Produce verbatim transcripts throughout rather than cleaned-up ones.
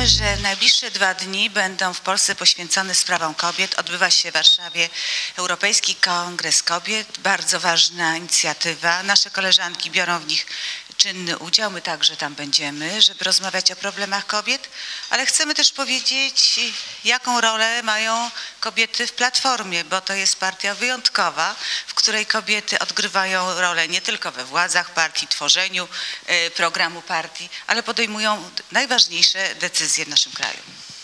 Pamiętamy, że najbliższe dwa dni będą w Polsce poświęcone sprawom kobiet. Odbywa się w Warszawie Europejski Kongres Kobiet. Bardzo ważna inicjatywa. Nasze koleżanki biorą w nich czynny udział. My także tam będziemy, żeby rozmawiać o problemach kobiet, ale chcemy też powiedzieć, jaką rolę mają kobiety w Platformie, bo to jest partia wyjątkowa, w której kobiety odgrywają rolę nie tylko we władzach partii, tworzeniu programu partii, ale podejmują najważniejsze decyzje w naszym kraju.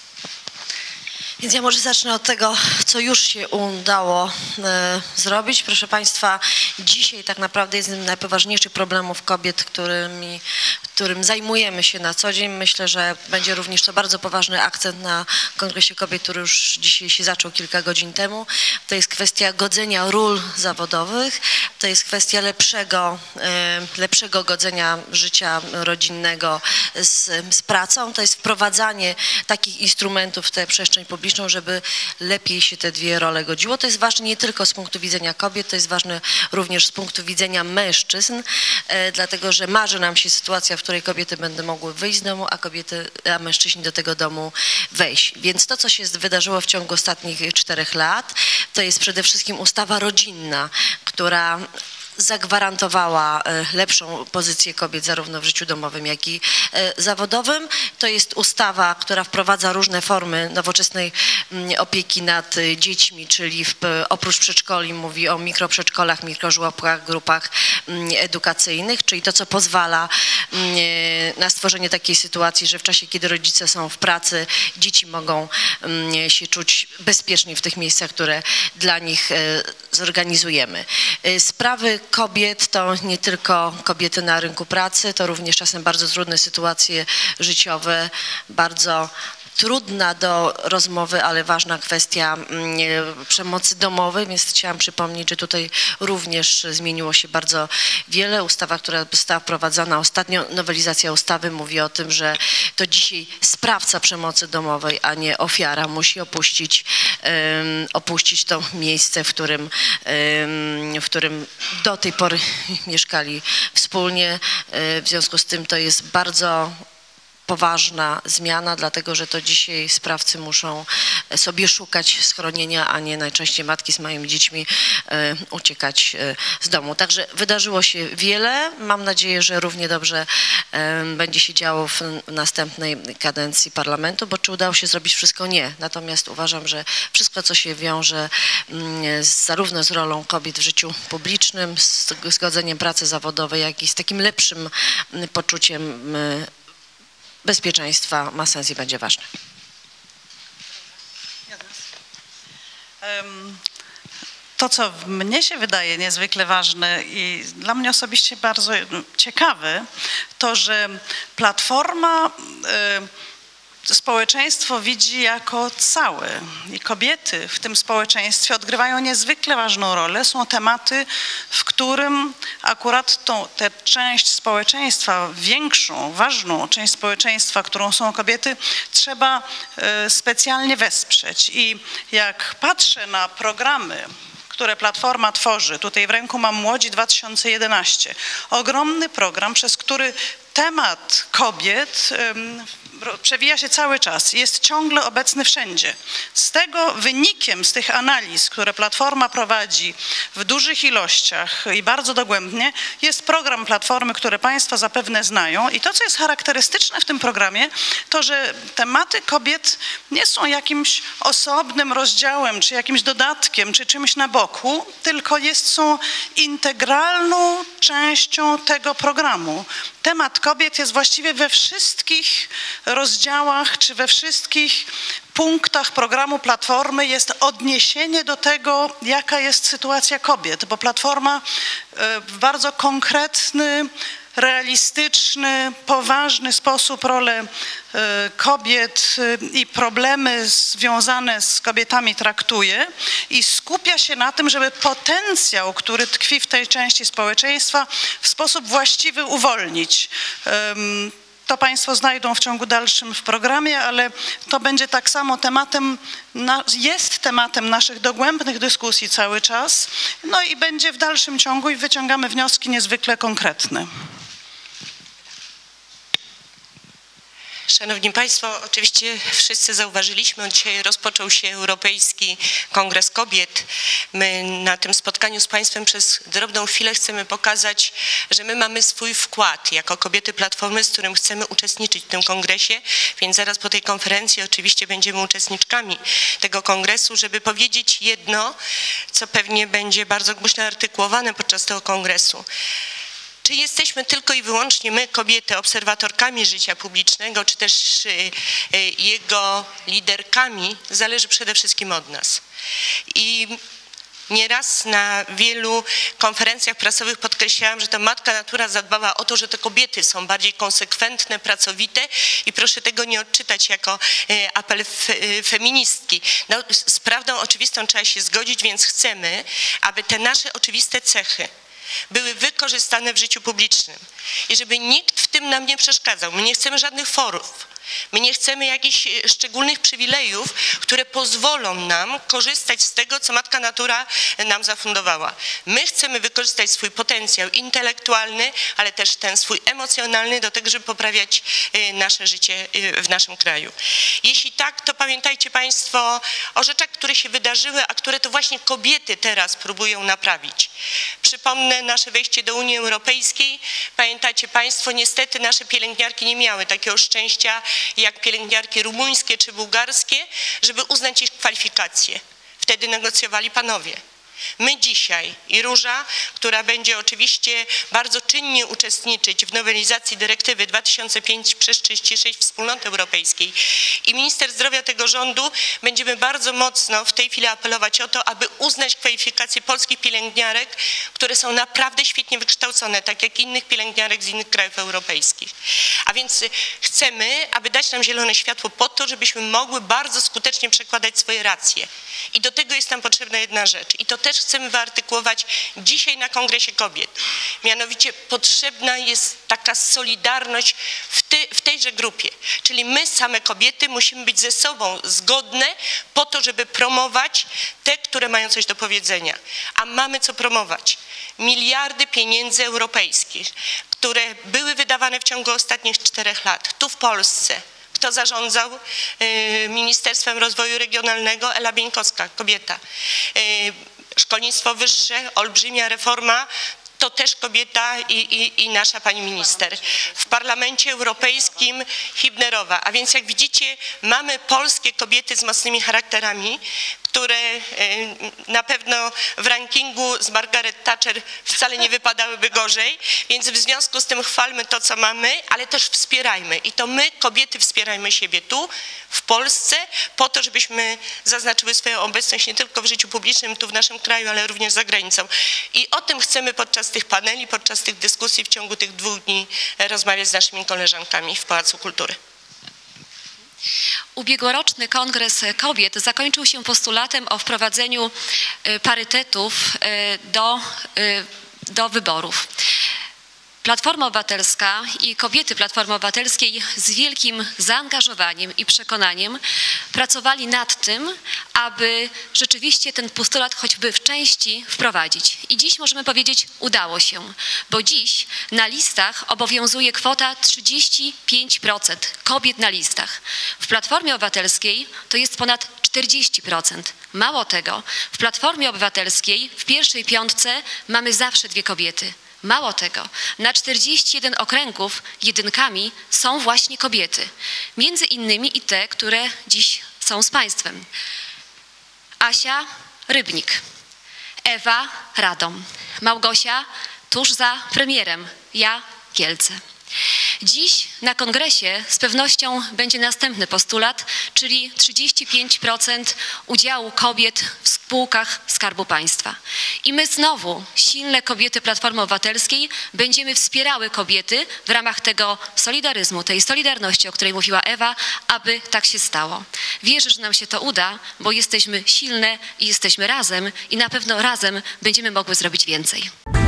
Więc ja może zacznę od tego, co już się udało e, zrobić. Proszę Państwa, dzisiaj tak naprawdę jest jeden z najpoważniejszych problemów kobiet, którymi, którym zajmujemy się na co dzień. Myślę, że będzie również to bardzo poważny akcent na Kongresie Kobiet, który już dzisiaj się zaczął kilka godzin temu. To jest kwestia godzenia ról zawodowych, to jest kwestia lepszego, e, lepszego godzenia życia rodzinnego z, z pracą. To jest wprowadzanie takich instrumentów w tę przestrzeń publiczną, żeby lepiej się te dwie role godziło. To jest ważne nie tylko z punktu widzenia kobiet, to jest ważne również z punktu widzenia mężczyzn, e, dlatego że marzy nam się sytuacja, w której kobiety będą mogły wyjść z domu, a kobiety, a mężczyźni do tego domu wejść. Więc to, co się wydarzyło w ciągu ostatnich czterech lat, to jest przede wszystkim ustawa rodzinna, która zagwarantowała lepszą pozycję kobiet zarówno w życiu domowym, jak i zawodowym. To jest ustawa, która wprowadza różne formy nowoczesnej opieki nad dziećmi, czyli w, oprócz przedszkoli mówi o mikroprzedszkolach, mikrożłobkach, grupach edukacyjnych, czyli to, co pozwala na stworzenie takiej sytuacji, że w czasie, kiedy rodzice są w pracy, dzieci mogą się czuć bezpiecznie w tych miejscach, które dla nich zorganizujemy. Sprawy kobiet to nie tylko kobiety na rynku pracy, to również czasem bardzo trudne sytuacje życiowe, bardzo trudna do rozmowy, ale ważna kwestia przemocy domowej, więc chciałam przypomnieć, że tutaj również zmieniło się bardzo wiele. Ustawa, która została wprowadzona ostatnio, nowelizacja ustawy mówi o tym, że to dzisiaj sprawca przemocy domowej, a nie ofiara musi opuścić, um, opuścić to miejsce, w którym, um, w którym do tej pory mieszkali wspólnie. W związku z tym to jest bardzo poważna zmiana, dlatego że to dzisiaj sprawcy muszą sobie szukać schronienia, a nie najczęściej matki z małymi dziećmi e, uciekać e, z domu. Także wydarzyło się wiele. Mam nadzieję, że równie dobrze e, będzie się działo w następnej kadencji parlamentu, bo czy udało się zrobić wszystko? Nie. Natomiast uważam, że wszystko, co się wiąże m, z, zarówno z rolą kobiet w życiu publicznym, z, z godzeniem pracy zawodowej, jak i z takim lepszym m, poczuciem m, bezpieczeństwa ma sens i będzie ważne. To, co mnie się wydaje niezwykle ważne i dla mnie osobiście bardzo ciekawe, to, że Platforma społeczeństwo widzi jako całe i kobiety w tym społeczeństwie odgrywają niezwykle ważną rolę. Są tematy, w którym akurat tą, tę część społeczeństwa, większą, ważną część społeczeństwa, którą są kobiety, trzeba specjalnie wesprzeć. I jak patrzę na programy, które Platforma tworzy, tutaj w ręku mam Młodzi dwa tysiące jedenaście, ogromny program, przez który temat kobiet przewija się cały czas, jest ciągle obecny wszędzie. Z tego wynikiem, z tych analiz, które Platforma prowadzi w dużych ilościach i bardzo dogłębnie, jest program Platformy, który Państwo zapewne znają. I to, co jest charakterystyczne w tym programie, to, że tematy kobiet nie są jakimś osobnym rozdziałem, czy jakimś dodatkiem, czy czymś na boku, tylko jest, są integralną częścią tego programu. Temat kobiet jest właściwie we wszystkich rozdziałach, czy we wszystkich punktach programu Platformy jest odniesienie do tego, jaka jest sytuacja kobiet, bo Platforma w bardzo konkretny, realistyczny, poważny sposób rolę kobiet i problemy związane z kobietami traktuje i skupia się na tym, żeby potencjał, który tkwi w tej części społeczeństwa, w sposób właściwy uwolnić. To Państwo znajdą w ciągu dalszym w programie, ale to będzie tak samo tematem, jest tematem naszych dogłębnych dyskusji cały czas, no i będzie w dalszym ciągu i wyciągamy wnioski niezwykle konkretne. Szanowni Państwo, oczywiście wszyscy zauważyliśmy, dzisiaj rozpoczął się Europejski Kongres Kobiet. My na tym spotkaniu z Państwem przez drobną chwilę chcemy pokazać, że my mamy swój wkład jako kobiety Platformy, z którym chcemy uczestniczyć w tym kongresie, więc zaraz po tej konferencji oczywiście będziemy uczestniczkami tego kongresu, żeby powiedzieć jedno, co pewnie będzie bardzo głośno artykułowane podczas tego kongresu. Czy jesteśmy tylko i wyłącznie my, kobiety, obserwatorkami życia publicznego, czy też jego liderkami, zależy przede wszystkim od nas. I nieraz na wielu konferencjach prasowych podkreślałam, że to Matka Natura zadbała o to, że te kobiety są bardziej konsekwentne, pracowite i proszę tego nie odczytać jako apel feministki. No, z prawdą oczywistą trzeba się zgodzić, więc chcemy, aby te nasze oczywiste cechy były wykorzystane w życiu publicznym i żeby nikt w tym nam nie przeszkadzał. My nie chcemy żadnych forów, my nie chcemy jakichś szczególnych przywilejów, które pozwolą nam korzystać z tego, co Matka Natura nam zafundowała. My chcemy wykorzystać swój potencjał intelektualny, ale też ten swój emocjonalny do tego, żeby poprawiać nasze życie w naszym kraju. Jeśli tak, to pamiętajcie Państwo o rzeczach, które się wydarzyły, a które to właśnie kobiety teraz próbują naprawić. Przypomnę nasze wejście do Unii Europejskiej. Pamiętacie Państwo, niestety nasze pielęgniarki nie miały takiego szczęścia jak pielęgniarki rumuńskie czy bułgarskie, żeby uznać ich kwalifikacje. Wtedy negocjowali panowie. My dzisiaj i Róża, która będzie oczywiście bardzo czynnie uczestniczyć w nowelizacji dyrektywy dwa tysiące pięć przez trzydzieści sześć Wspólnoty Europejskiej i minister zdrowia tego rządu, będziemy bardzo mocno w tej chwili apelować o to, aby uznać kwalifikacje polskich pielęgniarek, które są naprawdę świetnie wykształcone, tak jak innych pielęgniarek z innych krajów europejskich. A więc chcemy, aby dać nam zielone światło po to, żebyśmy mogły bardzo skutecznie przekładać swoje racje. I do tego jest nam potrzebna jedna rzecz. I to też chcemy wyartykułować dzisiaj na Kongresie Kobiet. Mianowicie potrzebna jest taka solidarność w, ty, w tejże grupie. Czyli my same kobiety musimy być ze sobą zgodne po to, żeby promować te, które mają coś do powiedzenia. A mamy co promować. Miliardy pieniędzy europejskich, które były wydawane w ciągu ostatnich czterech lat tu w Polsce. Kto zarządzał Ministerstwem Rozwoju Regionalnego? Ela Bieńkowska, kobieta. Szkolnictwo wyższe, olbrzymia reforma, to też kobieta i, i, i nasza pani minister. W Parlamencie Europejskim Hübnerowa. A więc jak widzicie, mamy polskie kobiety z mocnymi charakterami, które na pewno w rankingu z Margaret Thatcher wcale nie wypadałyby gorzej, więc w związku z tym chwalmy to, co mamy, ale też wspierajmy. I to my, kobiety, wspierajmy siebie tu, w Polsce, po to, żebyśmy zaznaczyły swoją obecność nie tylko w życiu publicznym, tu w naszym kraju, ale również za granicą. I o tym chcemy podczas tych paneli, podczas tych dyskusji w ciągu tych dwóch dni rozmawiać z naszymi koleżankami w Pałacu Kultury. Ubiegłoroczny Kongres Kobiet zakończył się postulatem o wprowadzeniu parytetów do, do wyborów. Platforma Obywatelska i kobiety Platformy Obywatelskiej z wielkim zaangażowaniem i przekonaniem pracowali nad tym, aby rzeczywiście ten postulat choćby w części wprowadzić. I dziś możemy powiedzieć, udało się, bo dziś na listach obowiązuje kwota trzydzieści pięć procent kobiet na listach. W Platformie Obywatelskiej to jest ponad czterdzieści procent. Mało tego, w Platformie Obywatelskiej w pierwszej piątce mamy zawsze dwie kobiety. Mało tego, na czterdzieści jeden okręgów jedynkami są właśnie kobiety. Między innymi i te, które dziś są z Państwem. Asia Rybnik, Ewa Radom, Małgosia tuż za premierem, ja Kielce. Dziś na kongresie z pewnością będzie następny postulat, czyli trzydzieści pięć procent udziału kobiet w spółkach Skarbu Państwa. I my znowu, silne kobiety Platformy Obywatelskiej, będziemy wspierały kobiety w ramach tego solidaryzmu, tej solidarności, o której mówiła Ewa, aby tak się stało. Wierzę, że nam się to uda, bo jesteśmy silne i jesteśmy razem i na pewno razem będziemy mogły zrobić więcej.